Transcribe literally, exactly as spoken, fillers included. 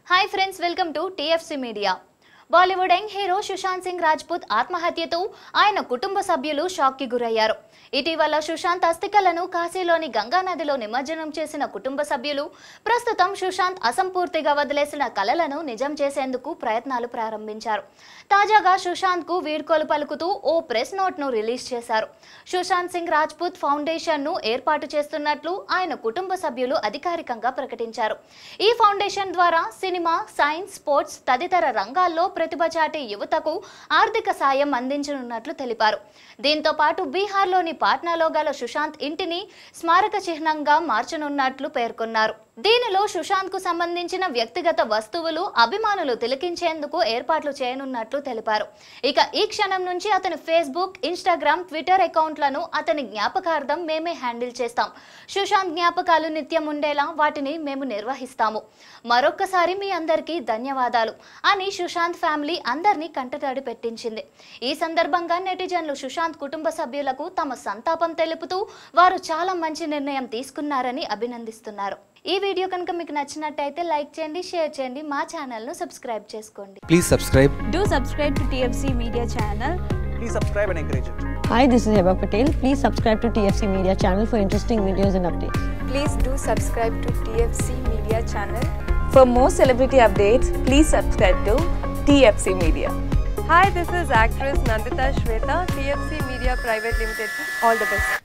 High friends welcome to TFC media. Bollywood young hero Sushant Singh Rajput ఆత్మహత్యతో ఆయన కుటుంబ సభ్యులు షాక్ కి గురయ్యారు। ఇటీవల సుశాంత్ అస్థికలను కాశీలోని గంగా నదిలో నిమజ్జనం చేసిన కుటుంబ సభ్యులు ప్రస్తుతం సుశాంత్ అసంపూర్తిగా వదిలేసిన కలలను నిజం చేసేందుకు ప్రయత్నాలు ప్రారంభించారు। తాజాగా సుశాంత్ కు వీడ్కోలు పలుకుతూ ఓ ప్రెస్ నోట్ ను రిలీజ్ చేశారు। సుశాంత్ సింగ్ రాజ్పుత్ ఫౌండేషన్ ను ఏర్పాటు చేస్తున్నట్లు ఆయన కుటుంబ సభ్యులు అధికారికంగా ప్రకటించారు। ఈ ఫౌండేషన్ ద్వారా సినిమా, సైన్స్, స్పోర్ట్స్ తదితర రంగాల్లో ప్రతిభ చాటే యువతకు ఆర్థిక సాయం అందించనున్నట్లు తెలిపారు। దీంతో పాటు బీహార్లోని పాట్నాలో గల సుశాంత్ ఇంటిని స్మారక చిహ్నంగా మార్చనున్నట్లు పేర్కొన్నారు। దీనిలో సుశాంత్ కు సంబంధించిన వ్యక్తిగత వస్తువులు అభిమానులు తిలకించేందుకు ఏర్పాట్లు చేయనున్నట్లు తెలిపారు। ఇక ఈ క్షణం నుంచి అతని ఫేస్బుక్, ఇన్స్టాగ్రామ్, ట్విట్టర్ అకౌంట్లను అతని జ్ఞాపకార్థం మేమే హ్యాండిల్ చేస్తాం। సుశాంత్ జ్ఞాపకాలు నిత్యం ఉండేలా వాటిని మేము నిర్వహిస్తాము। మరొక్కసారి మీ అందరికీ ధన్యవాదాలు అని సుశాంత్ ఫ్యామిలీ అందరినీ కంటతడి పెట్టించింది। ఈ సందర్భంగా నెటిజన్లు సుశాంత్ కుటుంబ సభ్యులకు తమ సంతాపం తెలుపుతూ వారు చాలా మంచి నిర్ణయం తీసుకున్నారని అభినందిస్తున్నారు। ఈ వీడియో కనుక మీకు నచ్చినట్లయితే లైక్ చేయండి, షేర్ చేయండి, మా ఛానల్ ను సబ్స్క్రైబ్ చేసుకోండి। Please subscribe. Do subscribe to T F C Media channel. Please subscribe and encourage it. Hi, this is Heba Patel. Please subscribe to T F C Media channel for interesting videos and updates. Please do subscribe to T F C Media channel. For more celebrity updates, please subscribe to T F C Media. Hi, this is actress Nandita Shweta, T F C Media Private Limited. All the best.